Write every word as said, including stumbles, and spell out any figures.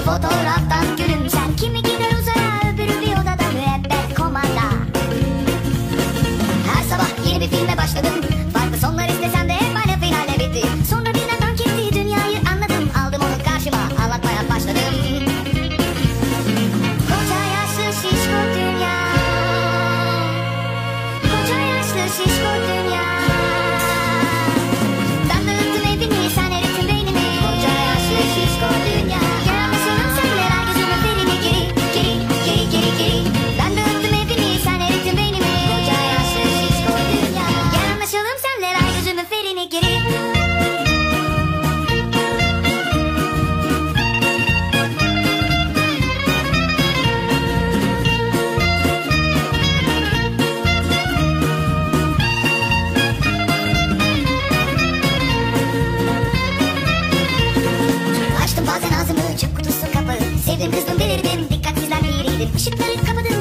fotoğraftan gülümser. Kimi gider uzaya, öbürü bir odada müebbet komanda. Her sabah yeni bir filme başladım. Farklı sonlar istesem de hep aynı finale bitti. Sonra birden dank etti, dünyayı anladım. Aldım onu karşıma, anlatmaya başladım. Koca yaşlı şişko dünya, koca yaşlı şişko dünya. Ben dağıttım evini, sen erittin beynimi. Koca yaşlı şişko dünya. Gel anlaşalım senle, ver gözümün ferini geri, geri, geri, geri, geri. Ben dağıttım evini, sen erittin beynimi. Koca yaşlı şişko dünya. Gel anlaşalım senle, ver gözümün ferini geri. Açtım bazen ağzımı, çöp kutusu kapı. Sevdim kızdım delirdim, dikkatsizden biriydim. Işıkları kapadım.